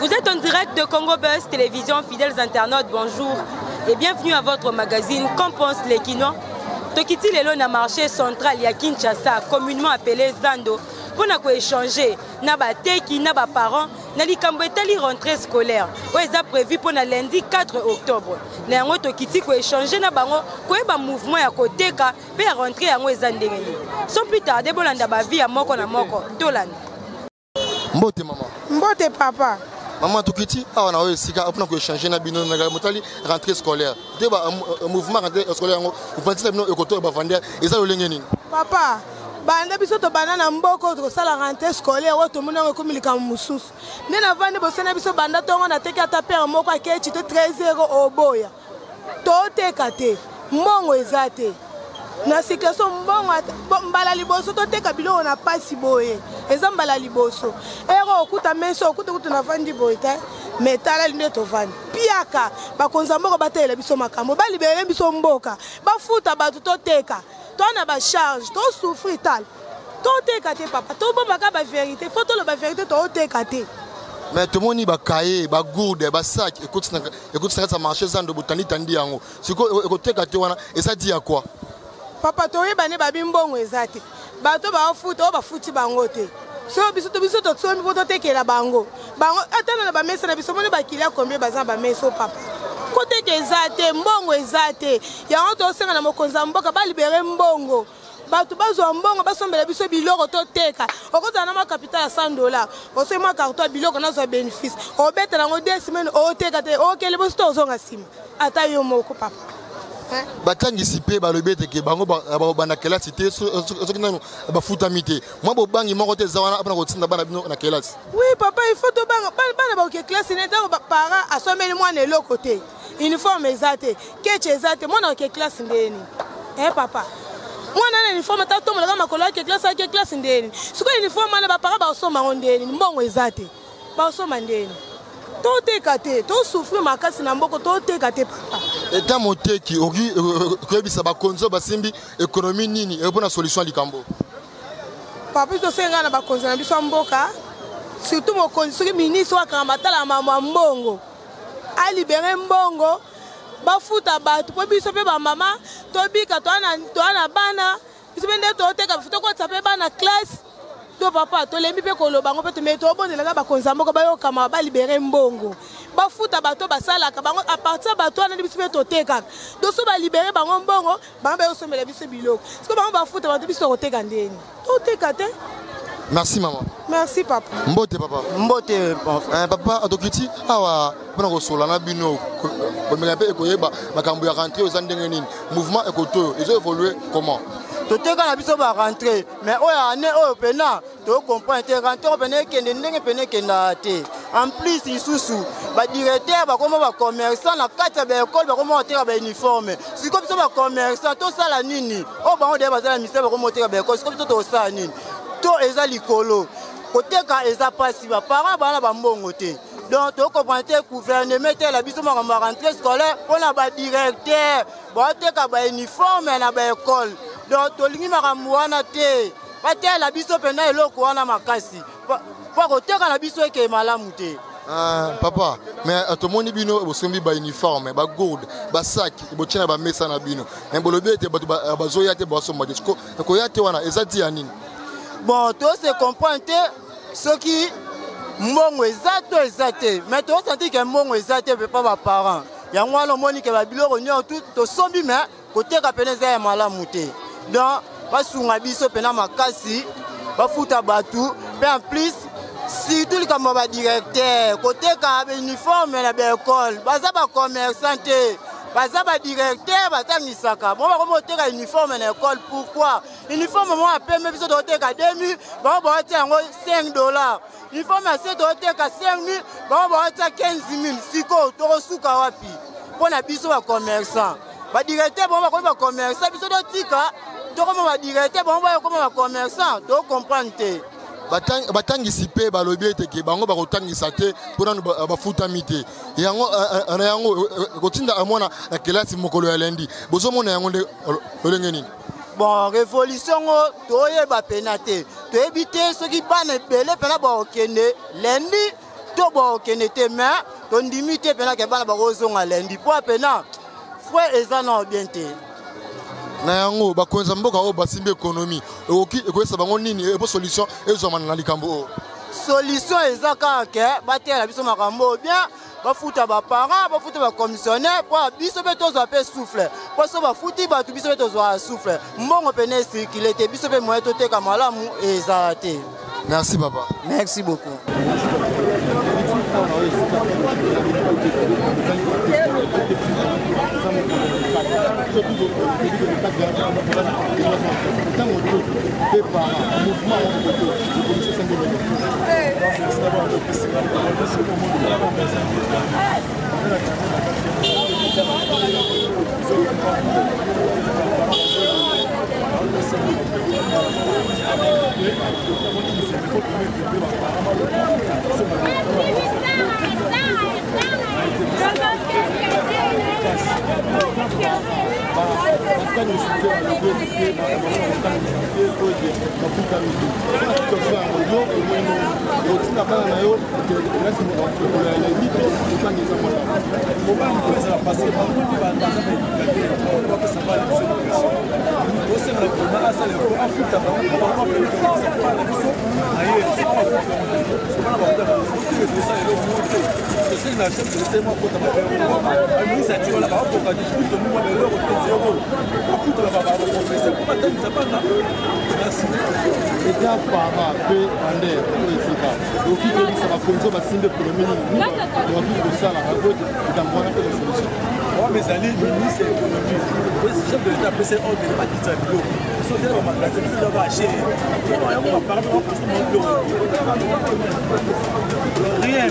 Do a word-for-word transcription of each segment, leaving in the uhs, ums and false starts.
Vous êtes en direct de Congo Buzz Télévision, fidèles internautes, bonjour et bienvenue à votre magazine Qu'en pense les Kinois. Tokiti lelo na marché central ya Kinshasa, communément appelé Zando, pour échanger na ba teki na ba parents na likambo etali rentrée scolaire. Oyo eza prévu pour na lundi quatre octobre. Na yango tokiti ko échanger na bango ko ba mouvement ya koteka pe ya rentrée yango eza ndenge ni. Sans plus tarder bolanda ba vie ya moko na moko tolanda. Mbote maman. Mbote papa. Maman Tokiti, ah on a eu sika on a échanger na bino na motali rentrée scolaire. Débat un mouvement rentrée scolaire ngo vous pensez que bino ekoto ba vendre et ça lolenge nini? Papa, banda biso to banana mboko to sala rentrée scolaire o to mona ko milika mususu. Ne na vande bo sena biso banda tongo na teki ata père moko akechi to treize euros oboya. To teka te, mbongo ezate. Na situation mbongo mbala liboso to teka bilo na pasi boye. Eza mbala liboso. Ero okuta meso okuta kutu na vandi boye ta. Metala linde to vandi. Piaka bakonza mboko batela biso makambo. Ba libere biso mboka. Ba futa batu to teka. To na ba charge, to souffrir tal. To teka te papa. To bomba ka ba vérité. Faut to le ba vérité to teka te. Mais tout le monde ba cahier, ba gourde, ba sac, écoute écoute ça marché Zando botani tandi yango. Siko écoute teka te wana et ça dit à quoi? Papa to yebane ba bimbongo ezate. Bato ba futa o ba futi bango te. So biso to biso to tsomi poto tekela bango. Bango atana na ba mesa na biso mone ba kilia combien bazan ba meso papa. Kote ke ezate mbongo ezate. Ya onto senga na mokonza mboka ba libere mbongo. Bato bazwa mbongo basombela biso biloko to teka. Okoza na ma capital ya cent dollars. Ose ma carton biloko na zo bénéfice. Obeta na ngo deux semaines o teka te o kele biso to zonga sima. Ata yo moko papa. Batangisi pe balobete ke bango bana kelasi te soki nanu bafuta mite moi bobangi moko te zawana apana kotinda bana bino na kelasi. Oui papa il faut to banga bana ba ke classe ne ta para asomeli mwana eloko te uniforme ezate keche ezate mwana ke classe ndeni eh papa mwana na uniforme ta tomola kama makolo ke classe ke classe ndeni siko uniforme na ba para ba osoma ndeni mbongo ezate ba osoma ndeni to teka te to souffrir makasi na mboko to teka te papa. Eta moteki oki koyebisa ba konzo basimbi économie nini et bona solution likambo. Papa to senga na ba konzo na biso mboka surtout mo konzo ki ministre wa kamatala mama mbongo a libérer mbongo ba futa bato po biso pe ba mama to bika to ana to ana bana biso bende to teka futa ko tsape bana classe to papa to lembi pe ko lobango pe to meto bonela ba konzo mboka ba yo kama ba libérer mbongo. Ba futa bato basala ka bango à partir bato na biso to teka do so ba libérer bango mbongo bango ba osomela biso biloko siko bango ba futa bato biso ko teka ndeni to teka te. Merci maman. Merci papa. Mbote papa. Mbote eh, papa Atokiti awa bana ko sola na bino ko me pe ko yeba makambo ya rentrer aux ndenge nini mouvement ekoto ils ont évolué comment to teka na biso ba rentrer mais oya ane oyo pena to comprendre te rentrer pena kende ndenge pena kenda te. En plus, ils sous ba directeur ba comme ba commerçant na kati ba école ba comme oteka ba uniforme. Si comme ça ba commerçant to sala nini. O ba on de ba sala ministère ba comme oteka ba école, si comme ça to sala nini. To eza likolo. Koteka eza pasi ba parents ba na ba mbongo te. Donc to comprendre gouvernement te la biso ma rentrée scolaire on a ba directeur ba oteka ba uniforme na ba école. Donc to lingi makamwana te. Ba te la biso pena eloko wana makasi. Ah, papa, mais tout le monde bino bosombi ba uniforme, ba gourde, ba sac, botina ba mesa na bino. Mais bolobe te ba bazoya te ba somba disco. Ko ya te wana ezati ya nini? Bon, to se comprendre ce qui mbongo ezato ezate, mais to senti que mbongo ezate pe pas ba parents. Ya ngwalo moni ke ba biloko nyo tout to sombi mais côté ka peneza ya malamu te. Donc ba sunga biso pena makasi, ba futa batu, mais en plus si tout le monde va directeur, côté ka uniforme na l'école, baza ba commerçant te, baza ba directeur, baza nisaka. Bon ba comme oteka uniforme na l'école, pourquoi? Uniforme moi appelle même biso oteka deux mille, ba ba oteka cinq dollars. Uniforme à sept oteka cinq mille, ba ba oteka quinze mille. Siko to suka wapi? Pona biso ba commerçant. Ba directeur bon ba comme ba commerçant, biso do tika, to comme ba directeur bon ba comme ba commerçant, to comprendre te. Batang batangisi pe balobi ete ke bango bakotangisa te pona bafuta mite yango ana yango kotinda amona na kelasi mokolo ya lendi bozo mona yango nde olenge nini. Bon révolution toye ba penate to ebite ce qui bana belé pena ba okende lendi to okende te mais tondimi te mpena ke bana bakozonga lendi mpo apena frère eza na bien te na yango bakonza mboka oyo basimbi économie ekoki ekoyesa bango nini epo solution ezwamana na likambo oyo solution eza kaka ke batela biso makambo oyo bien bafuta baparent bafuta bacommissionnaire mpo biso mpe tozwa mpe souffle mpo so bafuti bato biso mpe tozwa souffle mbongo pene esirkule te biso mpe moye toteka malamu ezala te. Merci papa. Merci beaucoup. Rien,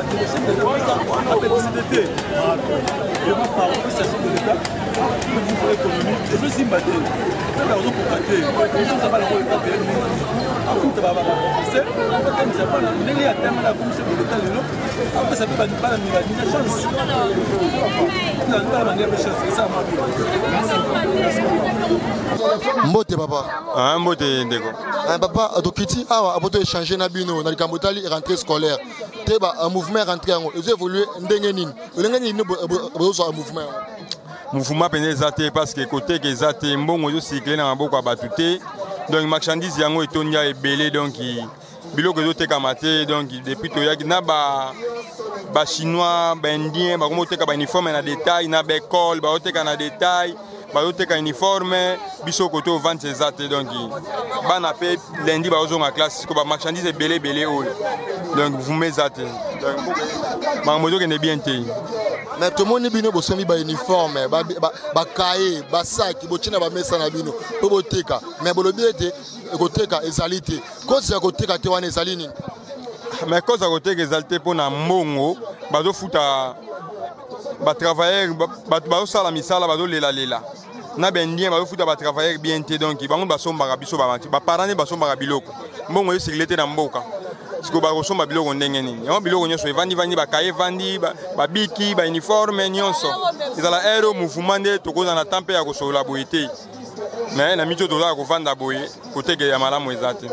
Mbote papa. Ah mbote ndeko. Ah papa adokiti awa aboto échanger na bino na likambo tali rentrée scolaire. Teba un mouvement rentrée yango. Ils évoluer ndenge nini. Ndenge nini bozo un mouvement. Mouvement pene zate parce que côté que zate mbongo yo cycler na maboko abatuté. Donc marchandise yango etonia ebelé donc biloko zo teka maté donc depuis to yaki na ba ba chinois ba indien ba komo teka ba uniforme na détail na ba école ba teka na détail ba teka uniforme biso koto vente zate donc bana pe lundi ba ozo na classe ko ba marchandise ebelé belé o donc vous me zate donc ba mozo ke ne bien té. Mais tout le monde bino bosomi ba uniforme ba ba cahier ba sac bochina ba mesa na bino po boteka mais bolobi ete ekoteka ezalité cause ya koteka te wana ezali nini mais cause ya koteka ezalité pona mbongo bazo futa ba travailleur bato bazo sala misala bazo lela lela na bendien bazo futa ba travailleur bien te donc bango basombaka biso ba ba parents ne basombaka biloko mbongo yo sécurité na mboka siko ba kosomba biloko ndenge nini yango biloko nyonso evandi vandi ba kaye vandi ba biki ba uniforme nyonso ezala ero mouvement nde tokoza na tempe ya kosola boye te mais na micho tozala kovanda boye koteke ya malamu eza te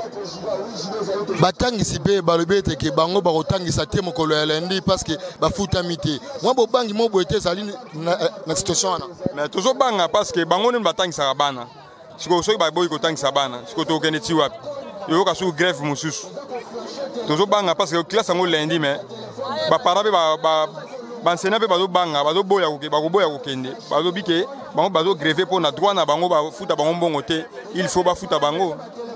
batangisi mpe balobi ete ke bango bakotangisa te mokolo ya lendi parce que bafutami te mwa bobangi mo boye te ezali na situation wana mais tozobanga parce que bango nini batangisaka bana siko soki baboyi kotangisa bana siko tokende ti wapi yoyoka soki grève mosusu tozobanga parce que classe yango lendi mais baparent mpe bansena mpe bazobanga bazoboya bakoboya kokende bazobi ke bango bazogreve mpo na droit na bango bafuta bango mbongo te il faut bafuta bango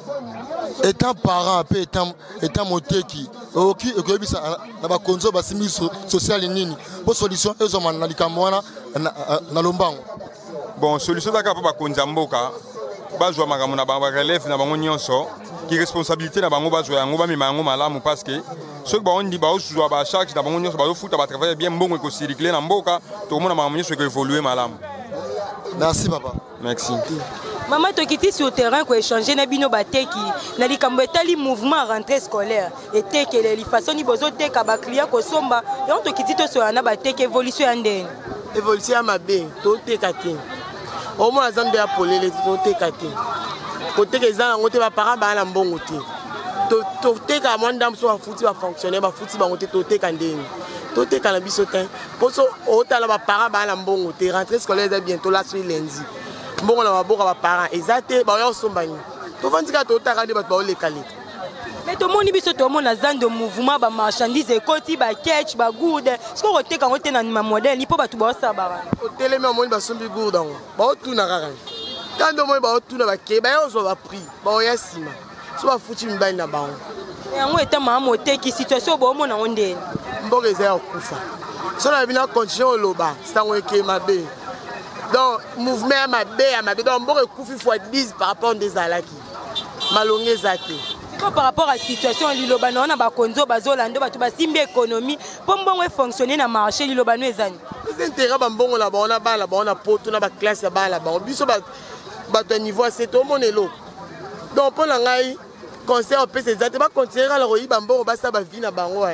étant parent mpe étant moteki okoki ekoyebisa na bakonzi oyo basimbi sociale nini mpo solution ezomana na likambo wana na lombango bon solution ezaka mpo bakonzi ya mboka bazwa makambo na barelève na bango nyonso ki responsabilité na bango bazwa yango bamema yango malamu parce que soki baondi baozwa bacharge na bango nyonso bazofuta batravaille bien mbongo ekosirikule na mboka tokomona makambo nyonso ekoévolue malamu. Merci papa. Merci. Maman tokiti sur terrain ko échanger na bino bateki na likambo etali mouvement rentrée scolaire etekele li façon ni bozo teka ba client ko somba yon tokiti to so na bateki évolution ya ndeni évolution ya mabe to teka te au moins azande ya polele to teka te côté que za ngo te ba parents ba na mbongo te toteka mwa ndambo so bafuti bafonctionnaire bafuti bango te toteka ndeni toteka na biso te mpo so otala baparent baa na mbongo te rentrée scolaire eza bientôt la so lundi mbongo na baboka baparent eza te baoya kosomba nini tovandi kaka totaka nde bato baolekaleka mais tomoni biso tomona zando mouvement bamarchandise ekoti baketch bagourde soki okoteka yango te na nima modele mpo bato baosala bara otelemi omoni basombi gourde yango baotuna kaka tando omoni baotuna bakei baya kozwa baprix baoya nsima so bafuti mibali na bango yango eta mama moteki situation boomona yango ndeni mboka eza ya kokufa so na bina continue oloba sango ekei mabe donc mouvement ya mabe ya mabe donc mboka ekufi fois dix par rapport nde ezalaki malongi eza te par rapport à situation liloba na wana bakonzo bazolanda bato basimbi économie mpo mbongo efonctionne na marché liloba no ezani intérêt bambongo na bango na bana na bango na poto na baklasse ya bana na bango biso bato ya niveau ase tomona eloko donc mpo na ngai conseil opesa eza te bacontinue kala koyiba mbongo basala bavi na bango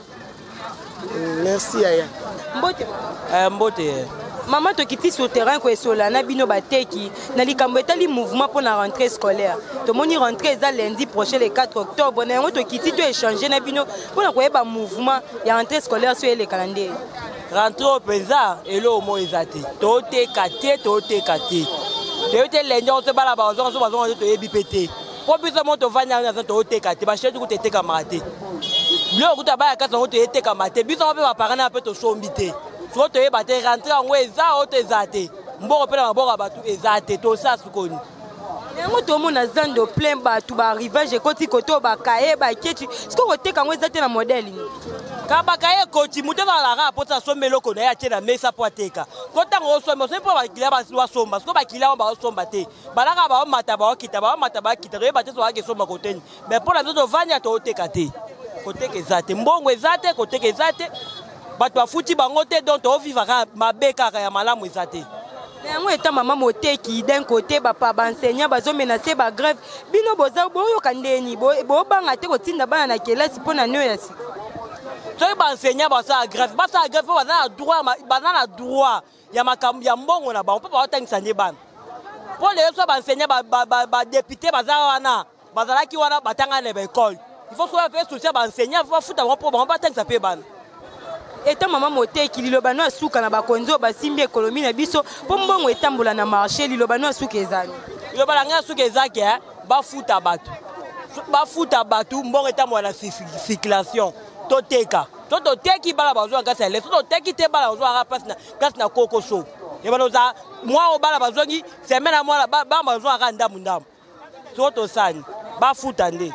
merci yaya mbote mbote mama tokiti sur terrain koesola na bino bateki na likambo etali mouvement pour la rentrée scolaire tomoni rentrée eza lundi prochain le quatre octobre na yango tokiti to échanger na bino mpona koyeba mouvement ya rentrée scolaire so elekala nde rentrée openza elo omo eza te toteka te toteka te toyote lendi oso bana bazonga so bazonga toyebi mpe te mpo biso mo tovandi yango nazo toteka te basheti kuta etekamaka te biloko kuta baya kasi yango toyetekama te biso ngo mpe baparent na mpe tosombi te so toyeba te rentrée yango eza oyo to eza te mbongo mpe na maboko ya bato eza te tosala sukoni yango tomona zando plein bato baarrivage ekoti koto bakaye baketi sikoy koteka yango eza te na modele nini ka bakaye ekoti moto ezalaka mposa asomba eloko na ye atie na mesa mpo ateka ko ntango osomba osomi mpo bakilia basomba sikoy bakilia yango baosomba te balaka baomata baokita baomata bakita toyeba te soaka esomba koteni mais mpo na biso tovandi ya tooteka te koteka eza te mbongo eza te koteka eza te bato bafuti bango te donc toovivaka mabe kaka ya malamu eza te yango eta mama moteki d'un côté bapa baenseignant bazomenase bagrève bino boza boyoka ndeni bobanga te kotinda bana na kelasi mpo na nio ya sika soki baenseignant basala grève basala grève mpo baza na droit ya makambo ya mbongo na bango mpo baotangisa nde bana mpo lelo so baenseignant badepute baza wana bazalaki wana batanga na baekole il faut soki mpe socia baenseignant bafuta bango mpo bango batangisa mpe bana eta mama moteki liloba no asuka na bakonzi oyo basimbi économie na biso mpo mbongo etambola na marché liloba no asuka ezali liloba na ngai asuka ezaki bafuta bato bafuta bato mbongo etambola na circulation toteka to toteki bana bazwaka kasi ya leso toteki te bana bazwaka place na kokoso yebana oza mwa oyo bana bazwaki semaine ya mwana bana bazwaka ndambu ndambu so tosani bafuta nde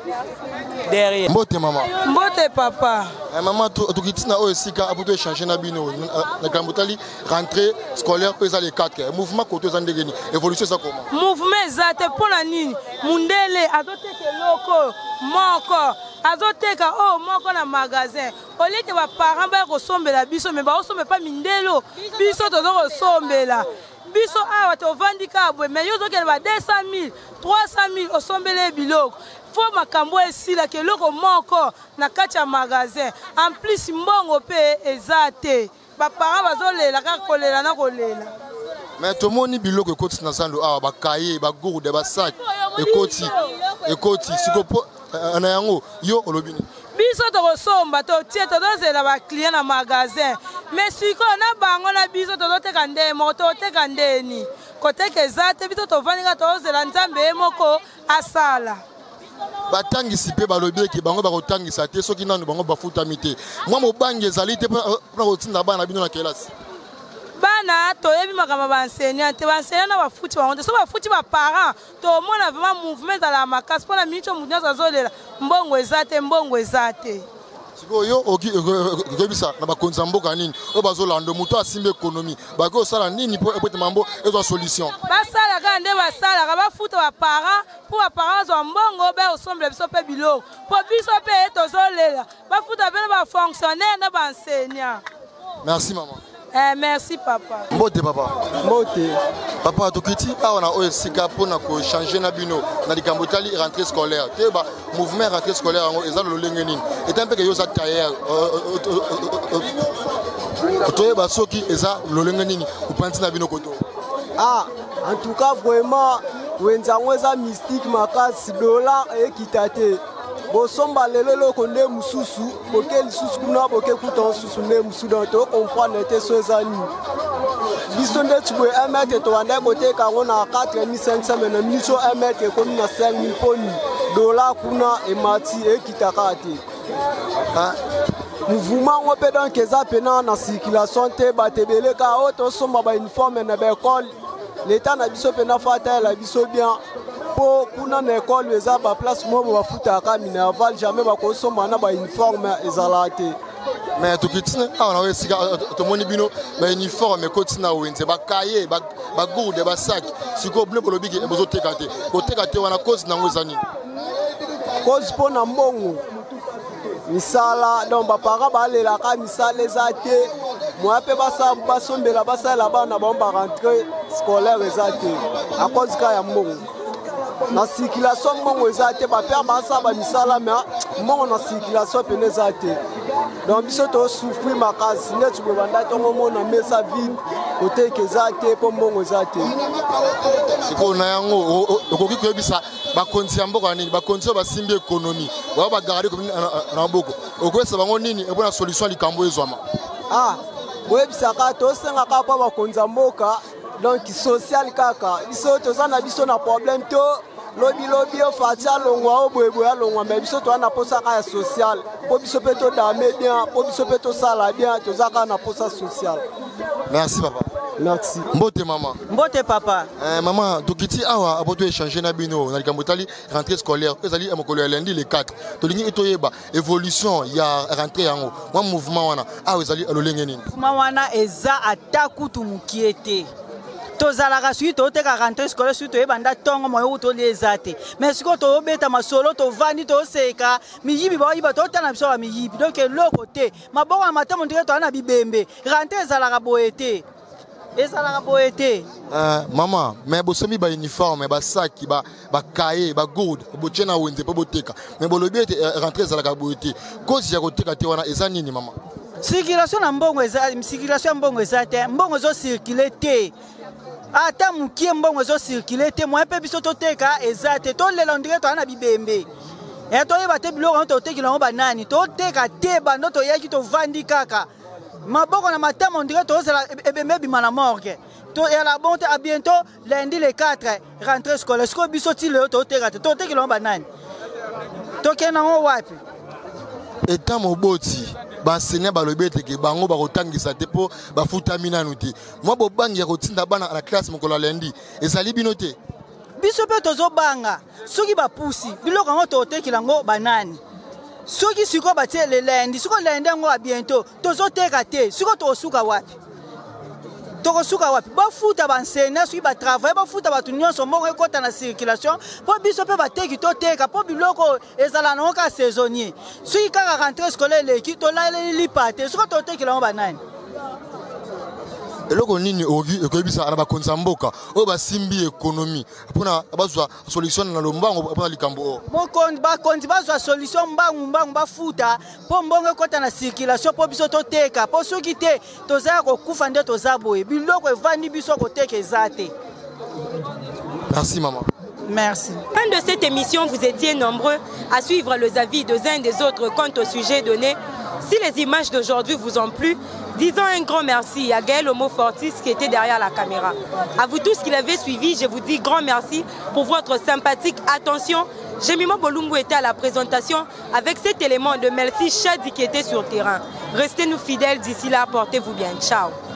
derrière mbote mama mbote papa eh, mama tokiti na oyo esika apo to échanger na bino na kambo tali rentrée scolaire oyo eza le quatre mouvement koto eza ndenge nini évolution eza koma mouvement eza te mpo na nini mundele azoteka eloko moko azoteka oyo moko na magasin oliete baparent baya kosombela biso me baosombe mpa mindelo biso tozo kosombela biso awa tovandi kaka bwe me yo ozokende ba deux cent mille trois cent mille osombele biloko fo makambo esilaka eloko moko na kati ya magasin en plus mbongo mpe eza te baparent bazolela kaka kolela na kolela mais tomoni biloko ekoti na zando awa bakaye bagourde basak ekoti ekoti sikopo na yango yo olobi nini biso tokosomba totie tozozela baclient na magasin mais sikoyo na bango na biso tozoteka nde moko toteka ndeni koteka eza te biso tovandi kaka tozozela nzambe ye moko asala batangisi mpe balobi eke bango bakotangisa te soki nanu bango bafutami te mwa mobangi ezali te mpona kotinda bana na bino na kelasi bana toyebi makambo baenseignant te baenseignant na bafuti bango te so bafuti baparent tomona vraiment mouvement ezala makasi mpona miniti oyo motu nyonso azolela mbongo eza te mbongo eza te sikoyo okiyebisa na bakonzi ya mboka nini oyo bazolanda moto asimbi économie bakoki kosala nini mpo epete mambo ezwa solution basala kaka nde basalaka bafuta baparent mpo baparent bazwa mbongo baya kosombela biso mpe biloko mpo biso mpe ye tozolela bafuta mpe na bafonctionnaire na baenseignant merci mama Eh, merci papa. Mbote papa. Mbote. Papa tokiti awa na oyo sika pona ko changer na bino na likambo tali rentrée scolaire. Te ba mouvement rentrée scolaire ngo eza lolenge nini. Eta mpeke yo za tailleur. Otoye ba soki eza lolenge nini upanzi na bino koto. Ah, en tout cas vraiment wenzango eza mystique makasi dollar et kitate. bosomba lelo loko nde mususu boke lisusu kuna boke kuta mususu nde mususu donc to comprendre te so ezani biso nde tibwe un mètre towanda koteka yango na quatre mille cinq cents mena miso un mètre ekomi na cinq mille poni dola kuna emati ekitaka te mouvement ngo mpe donc eza pena na circulation te bato ebele ka oyo tosomba bauniforme na baekole l'état na biso pena fa atayela biso bien mpo kuna na ekole eza baplace mobo bafutaka minerval jamais bakosomba na bauniforme ezalaka te mais tokitina awa nawe esika tomoni bino bauniforme ekotina wenze bakaye bagourde basaki sikoyo bino bolobiki bozoteka te koteka te wana cause nango eza nini cause mpo na mbongo misala donc bapara balelaka misala eza te moya mpe basombela basalela bana bango barentre scolaire eza te a cause ka ya mbongo na circulation mbongo eza te bapere basala bamisala me mbongo na circulation pene eza te donc biso tosouffrir makasi neti boye banda tongomona mesa vide koteka eza te mpo mbongo eza te sikoyo na yango okoki koyebisa bakonzi ya mboka nini bakonzi oyo basimbi ekonomi baba bagarde komi na maboko okoyesa bango nini mpona solution ya likambo ezwama ah boyebisaka tosengaka mpo bakonzi ya mboka donc social kaka biso toza na biso na problème to lobi lobi o fati alongwa o boyeboye alongwa me biso toza na posa kaka ya social mpo biso mpe todame bien mpo biso mpe tosala bien toza kaka na posa social. Merci papa. Merci. Mbote mama. Mbote papa. Eh maman, tokiti awa apoto échanger na bino na likambo tali rentrée scolaire. Ezali amokolo ya lundi le quatre. Tolingi etoyeba évolution ya rentrée yango. Wa mouvement wana awa ezali alolenge nini? Mouvement wana eza atakutu mukiete. Tozalaka suite toteka rentrée scolaire suite ebanda tongo moyo toli ezate. Mais siko to beta masolo to vandi to seka miyibi ba yiba to tana biso ba miyibi. Donc eloko te. Maboko matamo ndike to na bibembe. Rentrée ezalaka boete. Ezalaka boete. Euh maman, mais bosomi ba uniforme ba saki ba ba cahier ba gourde boche na wenze po boteka. Mais bolobi ete rentrée ezalaka boete. Cause ya koteka te wana eza nini maman? Circulation na mbongo eza circulation mbongo eza te. Mbongo zo circuler te. Ata mukie mbongo ezo circuler te mo mpe biso toteka eza te to lela ndire to ana bibembe e to yeba te biloko to tekila ngo banani to teka te bando to yaki to vandi kaka maboko na matamo ndire to zela ebembe bima na morgue to ya la bonte à bientôt lundi le quatre rentrée scolaire sko biso ti le to teka te to tekila ngo banani to kena ngo wapi eta moboti basenya balobi eteke bango bakotangisa te mpo bafutami nanu te mwa bobangi ya kotinda bana na classe mokolo lendi ezali bino te biso mpe tozobanga soki bapusi biloko yango totekela yango banani soki siko batie le lendi siko lendi yango a bientôt tozoteka te siko tokosuka wapi tokosuka wapi bafuta bansenya soki batravaille bafuta bato nyonso mbongo ekota na circulation mpo biso mpe bateki toteka mpo biloko ezala nango kaka saisonnier soki kaka rentrée scolaire eleki tolaleli pa te soki totekela yango banani eloko nini ekoyebisa na bakonzi ya mboka oyo basimbi ekonomi mpona bazwa solution na lombango mpona likambo oyo bakonzi bazwa solution mbangu mbangu bafuta mpo mbongo ekota na circulation mpo biso toteka mpo soki te tozala kokufa nde toza boye biloko evandi biso koteka eza te. Merci maman. Merci. Fin de cette émission, vous étiez nombreux à suivre les avis des uns des autres quant au sujet donné. Si les images d'aujourd'hui vous ont plu, disons un grand merci à Gaël Homo Fortis qui était derrière la caméra. À vous tous qui l'avez suivi, je vous dis grand merci pour votre sympathique attention. Jemima Bolungu était à la présentation avec cet élément de Merci Chadi qui était sur terrain. Restez nous fidèles d'ici là, portez-vous bien. Ciao.